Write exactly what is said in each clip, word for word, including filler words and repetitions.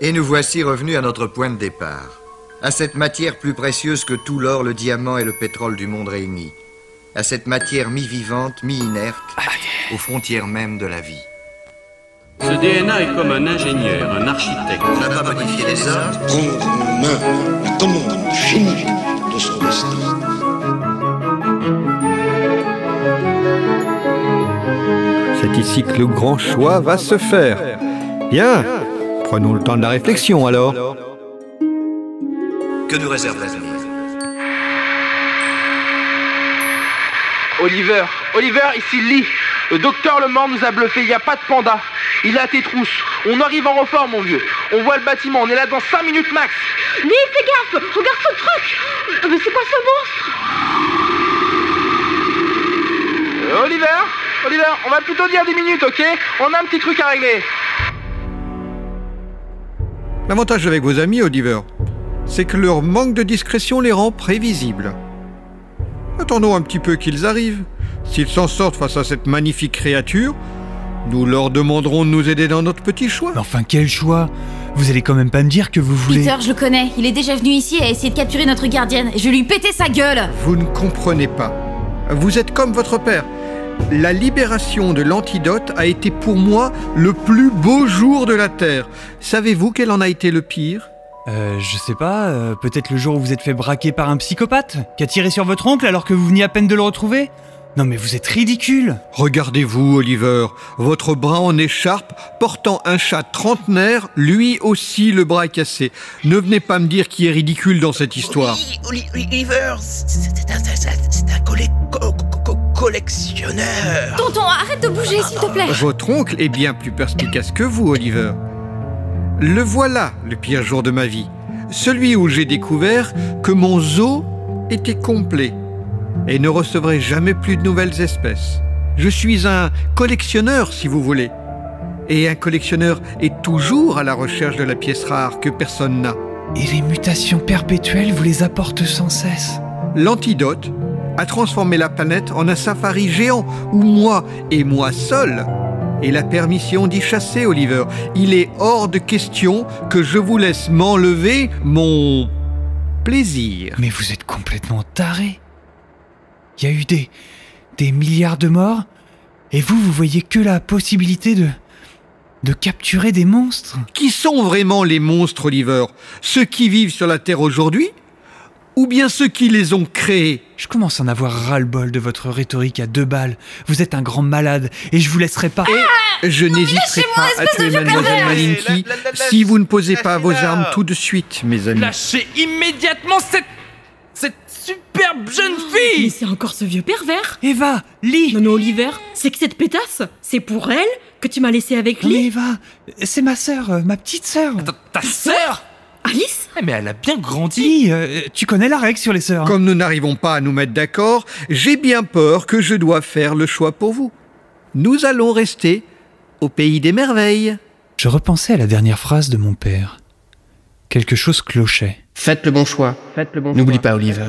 Et nous voici revenus à notre point de départ, à cette matière plus précieuse que tout l'or, le diamant et le pétrole du monde réunis, à cette matière mi-vivante, mi-inerte, aux frontières mêmes de la vie. Ce D N A est comme un ingénieur, un architecte. On n'a pas modifié les hommes. Prendre en main la commande finie de son destin. C'est ici que le grand choix va se faire. Bien, prenons le temps de la réflexion alors. Que nous réserve l'avenir? Oliver, Oliver, ici Lee. Le docteur Lemort nous a bluffé, il n'y a pas de panda. Il est à tes trousses. On arrive en renfort, mon vieux. On voit le bâtiment, on est là dans cinq minutes max. Lee, fais gaffe, regarde ce truc. Mais c'est quoi ce monstre? euh, Oliver, Oliver, on va plutôt dire dix minutes, ok? On a un petit truc à régler. L'avantage avec vos amis, Oliver, c'est que leur manque de discrétion les rend prévisibles. Attendons un petit peu qu'ils arrivent. S'ils s'en sortent face à cette magnifique créature, nous leur demanderons de nous aider dans notre petit choix. Mais enfin, quel choix? Vous allez quand même pas me dire que vous voulez... Peter, je le connais. Il est déjà venu ici et a essayé de capturer notre gardienne. Je vais lui péter sa gueule. Vous ne comprenez pas. Vous êtes comme votre père. La libération de l'antidote a été pour moi le plus beau jour de la Terre. Savez-vous quel en a été le pire ? Euh, je sais pas, euh, peut-être le jour où vous êtes fait braquer par un psychopathe qui a tiré sur votre oncle alors que vous veniez à peine de le retrouver? Non mais vous êtes ridicule. Regardez-vous, Oliver, votre bras en écharpe, portant un chat trentenaire, lui aussi le bras cassé. Ne venez pas me dire qui est ridicule dans cette histoire. Oli- Oliver, c'est un, c'est un collé- co- co- collectionneur. Tonton, arrête de bouger, s'il te plaît. Votre oncle est bien plus perspicace que vous, Oliver. Le voilà, le pire jour de ma vie. Celui où j'ai découvert que mon zoo était complet et ne recevrait jamais plus de nouvelles espèces. Je suis un collectionneur, si vous voulez. Et un collectionneur est toujours à la recherche de la pièce rare que personne n'a. Et les mutations perpétuelles vous les apportent sans cesse. L'antidote a transformé la planète en un safari géant où moi, et moi seul, ai la permission d'y chasser, Oliver. Il est hors de question que je vous laisse m'enlever mon plaisir. Mais vous êtes complètement taré. Il y a eu des, des milliards de morts, et vous, vous voyez que la possibilité de, de capturer des monstres. Qui sont vraiment les monstres, Oliver? Ceux qui vivent sur la Terre aujourd'hui? Ou bien ceux qui les ont créés? Je commence à en avoir ras-le-bol de votre rhétorique à deux balles. Vous êtes un grand malade, et je vous laisserai pas... Et je n'hésiterai pas à tuer Mademoiselle Malinky si vous ne posez pas vos armes tout de suite, mes amis. Lâchez immédiatement cette... cette superbe jeune fille. Mais c'est encore ce vieux pervers. Eva, Lee. Non mais Oliver, c'est que cette pétasse, c'est pour elle que tu m'as laissé avec Non, mais Lee. Eva, c'est ma sœur, euh, ma petite sœur. Ta, ta sœur? Alice? Eh, mais elle a bien grandi. Lee, euh, tu connais la règle sur les sœurs. Comme nous n'arrivons pas à nous mettre d'accord, j'ai bien peur que je dois faire le choix pour vous. Nous allons rester au pays des merveilles. Je repensais à la dernière phrase de mon père. Quelque chose clochait. Faites le bon choix. N'oublie pas, Oliver.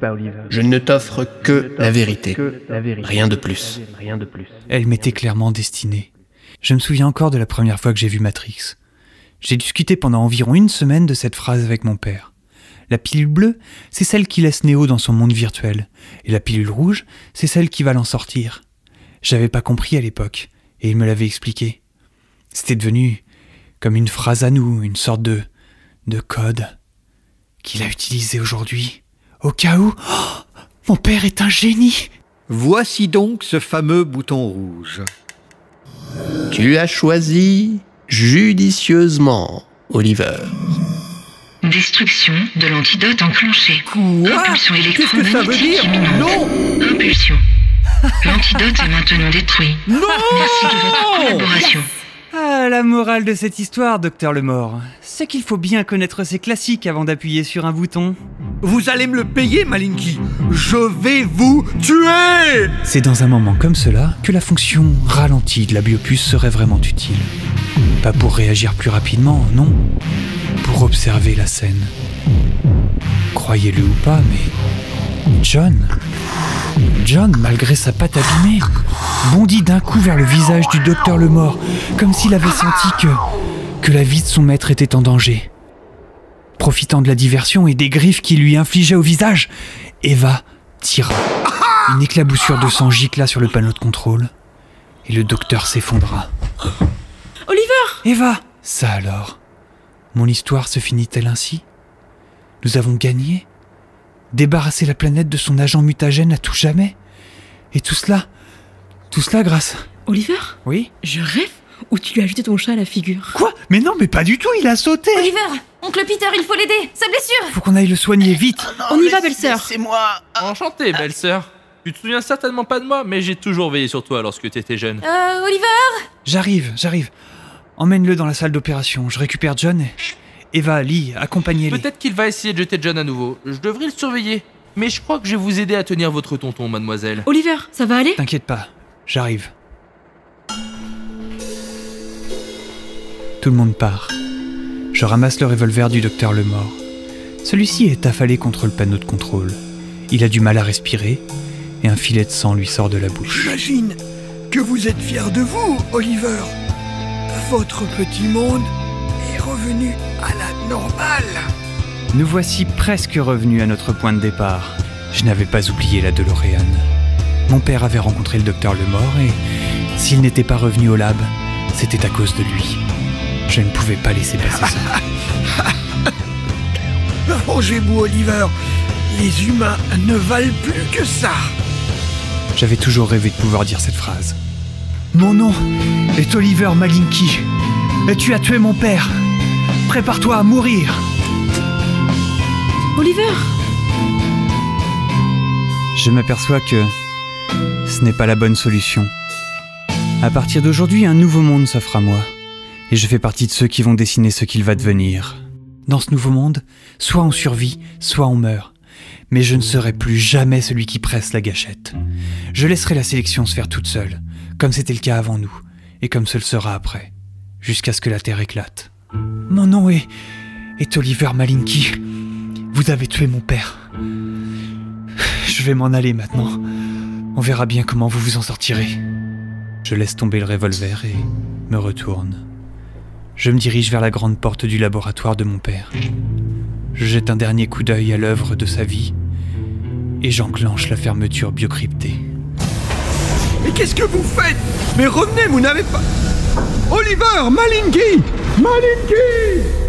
Je ne t'offre que la vérité. Rien de plus. Elle m'était clairement destinée. Je me souviens encore de la première fois que j'ai vu Matrix. J'ai discuté pendant environ une semaine de cette phrase avec mon père. La pilule bleue, c'est celle qui laisse Néo dans son monde virtuel. Et la pilule rouge, c'est celle qui va l'en sortir. J'avais pas compris à l'époque, et il me l'avait expliqué. C'était devenu comme une phrase à nous, une sorte de... de code qu'il a utilisé aujourd'hui. Au cas où... Oh, mon père est un génie! Voici donc ce fameux bouton rouge. Tu as choisi judicieusement, Oliver. Destruction de l'antidote enclenchée. Quoi? Impulsion Qu'est-ce que ça veut dire? électromagnétique. Non! Impulsion. L'antidote est maintenant détruit. Non! Merci de votre collaboration. Ah, la morale de cette histoire, docteur Lemort, c'est qu'il faut bien connaître ses classiques avant d'appuyer sur un bouton. Vous allez me le payer, Malinky. Je vais vous tuer! C'est dans un moment comme cela que la fonction ralentie de la biopuce serait vraiment utile. Pas pour réagir plus rapidement, non. Pour observer la scène. Croyez-le ou pas, mais... John... John, malgré sa patte abîmée, bondit d'un coup vers le visage du docteur Lemort, comme s'il avait senti que... que la vie de son maître était en danger. Profitant de la diversion et des griffes qu'il lui infligeait au visage, Eva tira. Une éclaboussure de sang gicla sur le panneau de contrôle et le docteur s'effondra. Oliver! Eva! Ça alors? Mon histoire se finit-elle ainsi? Nous avons gagné? Débarrassé la planète de son agent mutagène à tout jamais? Et tout cela, tout cela grâce... Oliver? Oui? Je rêve ou tu lui as jeté ton chat à la figure? Quoi? Mais non, mais pas du tout, il a sauté! Oliver! Oncle Peter, il faut l'aider! Sa blessure! Faut qu'on aille le soigner, vite! Oh non, on y va, belle-sœur! C'est moi! Enchanté, belle-sœur. Tu te souviens certainement pas de moi, mais j'ai toujours veillé sur toi lorsque t'étais jeune. Euh, Oliver? J'arrive, j'arrive. Emmène-le dans la salle d'opération, je récupère John et... Eva, Lee, accompagnez-les. Peut-être qu'il va essayer de jeter John à nouveau. Je devrais le surveiller. Mais je crois que je vais vous aider à tenir votre tonton, mademoiselle. Oliver, ça va aller? T'inquiète pas, j'arrive. Tout le monde part. Je ramasse le revolver du docteur Lemort. Celui-ci est affalé contre le panneau de contrôle. Il a du mal à respirer et un filet de sang lui sort de la bouche. J'imagine que vous êtes fier de vous, Oliver. Votre petit monde est revenu à la normale. Nous voici presque revenus à notre point de départ. Je n'avais pas oublié la DeLorean. Mon père avait rencontré le docteur Lemort et s'il n'était pas revenu au lab, c'était à cause de lui. Je ne pouvais pas laisser passer ça. Arrangez-vous, Oliver. Les humains ne valent plus que ça. J'avais toujours rêvé de pouvoir dire cette phrase. Mon nom est Oliver Malinky. Et tu as tué mon père. Prépare-toi à mourir. Oliver! Je m'aperçois que ce n'est pas la bonne solution. À partir d'aujourd'hui, un nouveau monde s'offre à moi. Et je fais partie de ceux qui vont dessiner ce qu'il va devenir. Dans ce nouveau monde, soit on survit, soit on meurt. Mais je ne serai plus jamais celui qui presse la gâchette. Je laisserai la sélection se faire toute seule, comme c'était le cas avant nous, et comme ce le sera après, jusqu'à ce que la Terre éclate. Mon nom est... est Oliver Malinky. Vous avez tué mon père. Je vais m'en aller maintenant. On verra bien comment vous vous en sortirez. Je laisse tomber le revolver et me retourne. Je me dirige vers la grande porte du laboratoire de mon père. Je jette un dernier coup d'œil à l'œuvre de sa vie et j'enclenche la fermeture biocryptée. Mais qu'est-ce que vous faites? Mais revenez, vous n'avez pas... Oliver Malinky! Malinky!